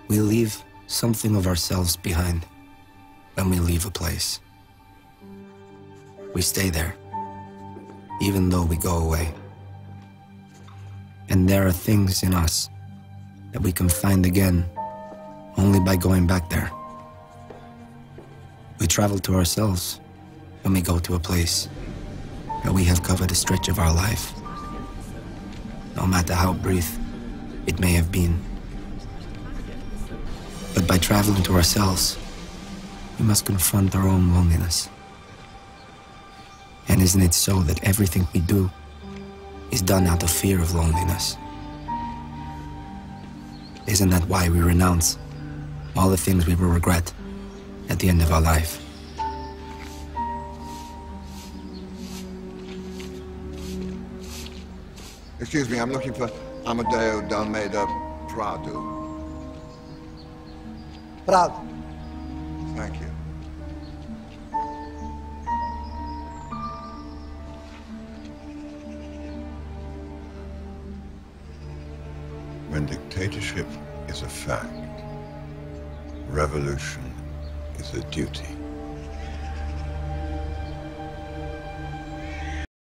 We leave something of ourselves behind when we leave a place. We stay there, even though we go away. And there are things in us that we can find again only by going back there. We travel to ourselves when we go to a place that we have covered a stretch of our life, no matter how brief it may have been. But by traveling to ourselves, we must confront our own loneliness. And isn't it so that everything we do is done out of fear of loneliness? Isn't that why we renounce all the things we will regret at the end of our life? Excuse me, I'm looking for Amadeo d'Almeida Prado. Prado. Thank you. When dictatorship is a fact, revolution is a duty.